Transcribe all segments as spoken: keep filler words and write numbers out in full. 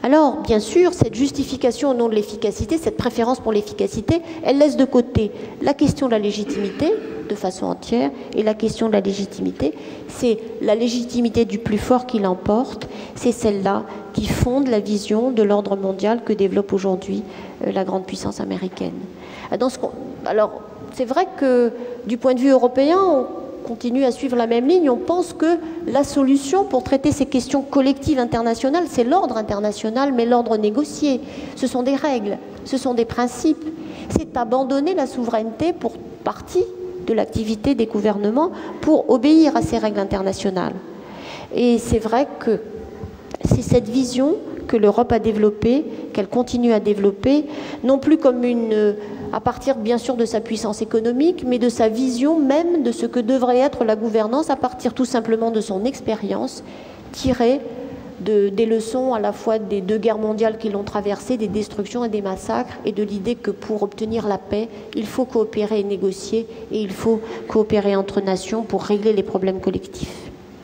Alors, bien sûr, cette justification au nom de l'efficacité, cette préférence pour l'efficacité, elle laisse de côté la question de la légitimité, de façon entière, et la question de la légitimité, c'est la légitimité du plus fort qui l'emporte, c'est celle-là qui fonde la vision de l'ordre mondial que développe aujourd'hui euh, la grande puissance américaine. Dans ce, alors, c'est vrai que du point de vue européen, on continue à suivre la même ligne. On pense que la solution pour traiter ces questions collectives internationales, c'est l'ordre international, mais l'ordre négocié. Ce sont des règles, ce sont des principes. C'est abandonner la souveraineté pour partie de l'activité des gouvernements pour obéir à ces règles internationales. Et c'est vrai que c'est cette vision que l'Europe a développée, qu'elle continue à développer, non plus comme une, à partir bien sûr de sa puissance économique, mais de sa vision même de ce que devrait être la gouvernance, à partir tout simplement de son expérience, tirée de, des leçons à la fois des deux guerres mondiales qui l'ont traversée, des destructions et des massacres, et de l'idée que pour obtenir la paix, il faut coopérer et négocier, et il faut coopérer entre nations pour régler les problèmes collectifs.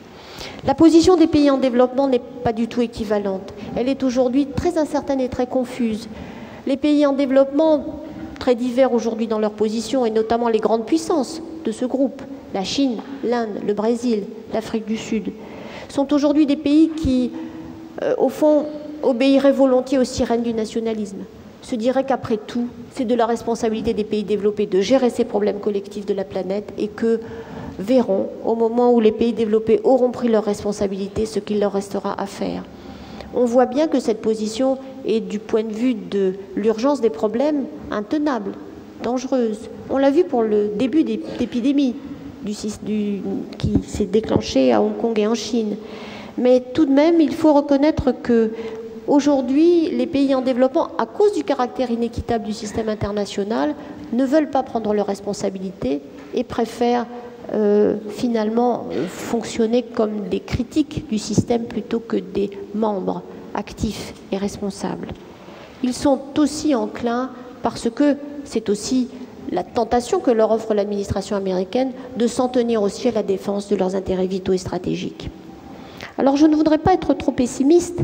La position des pays en développement n'est pas du tout équivalente. Elle est aujourd'hui très incertaine et très confuse. Les pays en développement, très divers aujourd'hui dans leur position, et notamment les grandes puissances de ce groupe, la Chine, l'Inde, le Brésil, l'Afrique du Sud, sont aujourd'hui des pays qui, euh, au fond, obéiraient volontiers aux sirènes du nationalisme, se diraient qu'après tout, c'est de la responsabilité des pays développés de gérer ces problèmes collectifs de la planète et que verront, au moment où les pays développés auront pris leurs responsabilités, ce qu'il leur restera à faire. On voit bien que cette position est, du point de vue de l'urgence des problèmes, intenable, dangereuse. On l'a vu pour le début des épidémies du, du, qui s'est déclenchée à Hong Kong et en Chine. Mais tout de même, il faut reconnaître que aujourd'hui, les pays en développement, à cause du caractère inéquitable du système international, ne veulent pas prendre leurs responsabilités et préfèrent Euh, finalement euh, fonctionner comme des critiques du système plutôt que des membres actifs et responsables. Ils sont aussi enclins, parce que c'est aussi la tentation que leur offre l'administration américaine, de s'en tenir aussi à la défense de leurs intérêts vitaux et stratégiques. Alors je ne voudrais pas être trop pessimiste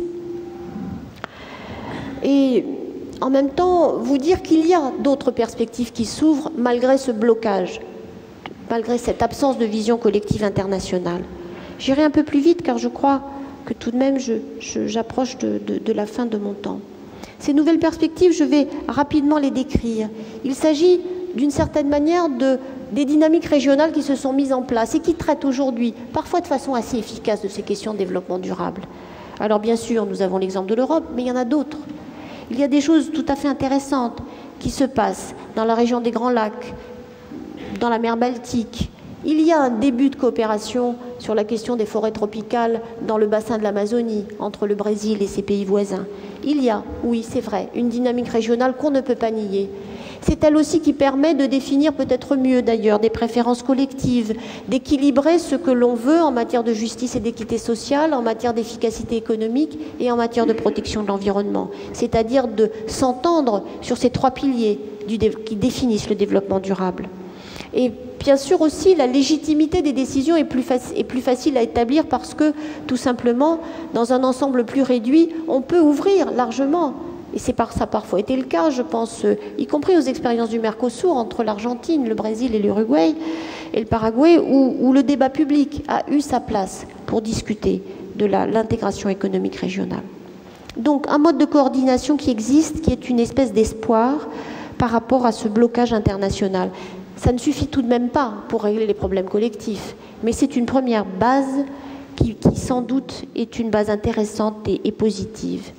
et en même temps vous dire qu'il y a d'autres perspectives qui s'ouvrent malgré ce blocage, malgré cette absence de vision collective internationale. J'irai un peu plus vite car je crois que tout de même je, je, j'approche de, de, de la fin de mon temps. Ces nouvelles perspectives, je vais rapidement les décrire. Il s'agit d'une certaine manière de, des dynamiques régionales qui se sont mises en place et qui traitent aujourd'hui, parfois de façon assez efficace, de ces questions de développement durable. Alors bien sûr, nous avons l'exemple de l'Europe, mais il y en a d'autres. Il y a des choses tout à fait intéressantes qui se passent dans la région des Grands Lacs, dans la mer Baltique. Il y a un début de coopération sur la question des forêts tropicales dans le bassin de l'Amazonie, entre le Brésil et ses pays voisins. Il y a, oui, c'est vrai, une dynamique régionale qu'on ne peut pas nier. C'est elle aussi qui permet de définir peut-être mieux d'ailleurs des préférences collectives, d'équilibrer ce que l'on veut en matière de justice et d'équité sociale, en matière d'efficacité économique et en matière de protection de l'environnement. C'est-à-dire de s'entendre sur ces trois piliers du dé- qui définissent le développement durable. Et bien sûr aussi, la légitimité des décisions est plus, est plus facile à établir parce que, tout simplement, dans un ensemble plus réduit, on peut ouvrir largement. Et c'est par ça parfois été le cas, je pense, euh, y compris aux expériences du Mercosur entre l'Argentine, le Brésil et l'Uruguay et le Paraguay, où, où le débat public a eu sa place pour discuter de la, l'intégration économique régionale. Donc, un mode de coordination qui existe, qui est une espèce d'espoir par rapport à ce blocage international. Ça ne suffit tout de même pas pour régler les problèmes collectifs, mais c'est une première base qui, qui sans doute est une base intéressante et, et positive.